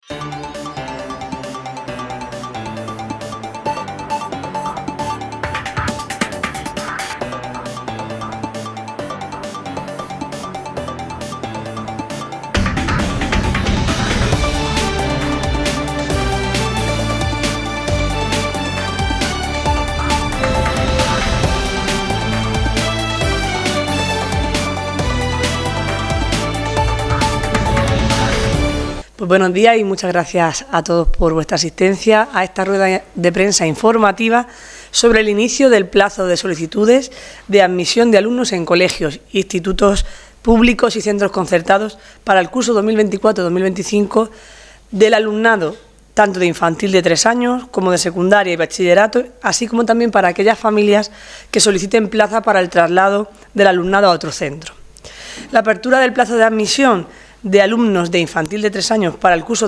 Pues buenos días y muchas gracias a todos por vuestra asistencia a esta rueda de prensa informativa sobre el inicio del plazo de solicitudes de admisión de alumnos en colegios, institutos públicos y centros concertados para el curso 2024-2025 del alumnado, tanto de infantil de 3 años como de secundaria y bachillerato, así como también para aquellas familias que soliciten plaza para el traslado del alumnado a otro centro. La apertura del plazo de admisión de alumnos de infantil de 3 años para el curso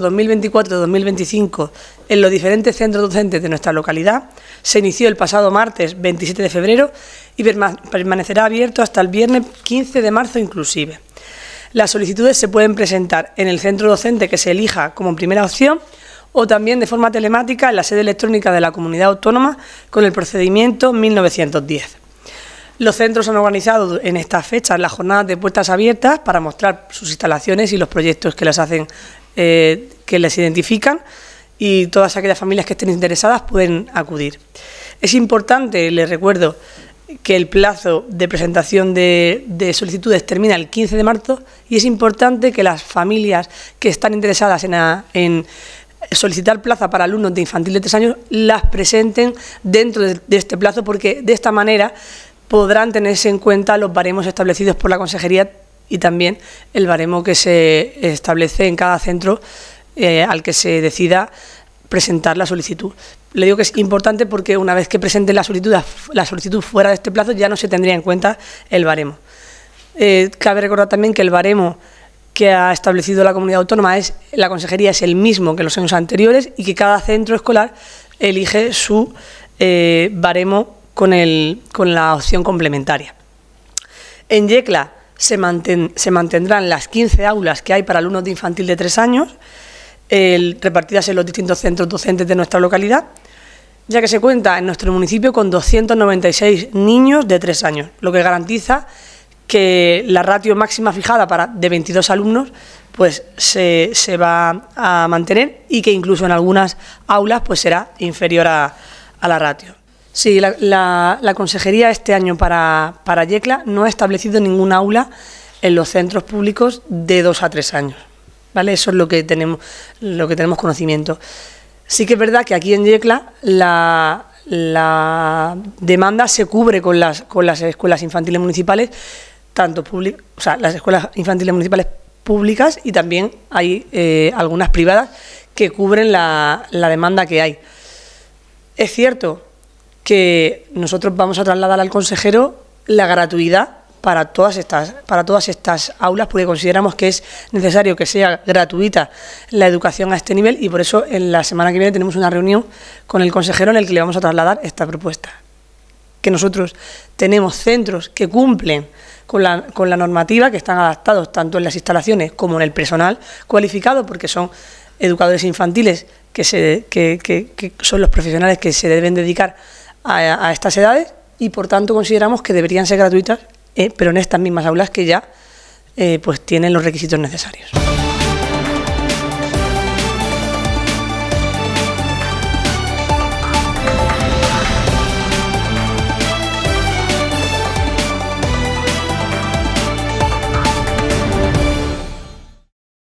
2024-2025 en los diferentes centros docentes de nuestra localidad se inició el pasado martes 27 de febrero y permanecerá abierto hasta el viernes 15 de marzo inclusive. Las solicitudes se pueden presentar en el centro docente que se elija como primera opción o también de forma telemática en la sede electrónica de la comunidad autónoma con el procedimiento 1910. Los centros han organizado en estas fechas las jornadas de puertas abiertas para mostrar sus instalaciones y los proyectos que les hacen, que les identifican, y todas aquellas familias que estén interesadas pueden acudir. Es importante, les recuerdo, que el plazo de presentación de solicitudes termina el 15 de marzo y es importante que las familias que están interesadas en solicitar plaza para alumnos de infantil de 3 años las presenten dentro de este plazo, porque de esta manera podrán tenerse en cuenta los baremos establecidos por la Consejería y también el baremo que se establece en cada centro al que se decida presentar la solicitud. Le digo que es importante porque una vez que presenten la solicitud fuera de este plazo ya no se tendría en cuenta el baremo. Cabe recordar también que el baremo que ha establecido la comunidad autónoma la Consejería es el mismo que los años anteriores y que cada centro escolar elige su baremo con la opción complementaria. En Yecla se mantendrán las 15 aulas que hay para alumnos de infantil de 3 años, repartidas en los distintos centros docentes de nuestra localidad, ya que se cuenta en nuestro municipio con 296 niños de 3 años, lo que garantiza que la ratio máxima fijada de 22 alumnos pues se va a mantener y que incluso en algunas aulas pues será inferior a la ratio. Sí, la Consejería este año para Yecla no ha establecido ningún aula en los centros públicos de 2 a 3 años, ¿vale? Eso es lo que tenemos conocimiento. Sí que es verdad que aquí en Yecla la demanda se cubre con las escuelas infantiles municipales, las escuelas infantiles municipales públicas, y también hay algunas privadas que cubren la demanda que hay. Es cierto que nosotros vamos a trasladar al consejero la gratuidad para todas estas aulas, porque consideramos que es necesario que sea gratuita la educación a este nivel, y por eso en la semana que viene tenemos una reunión con el consejero en el que le vamos a trasladar esta propuesta. Que nosotros tenemos centros que cumplen con la normativa, que están adaptados tanto en las instalaciones como en el personal cualificado, porque son educadores infantiles que son los profesionales que se deben dedicar a estas edades, y por tanto consideramos que deberían ser gratuitas, pero en estas mismas aulas que ya pues tienen los requisitos necesarios.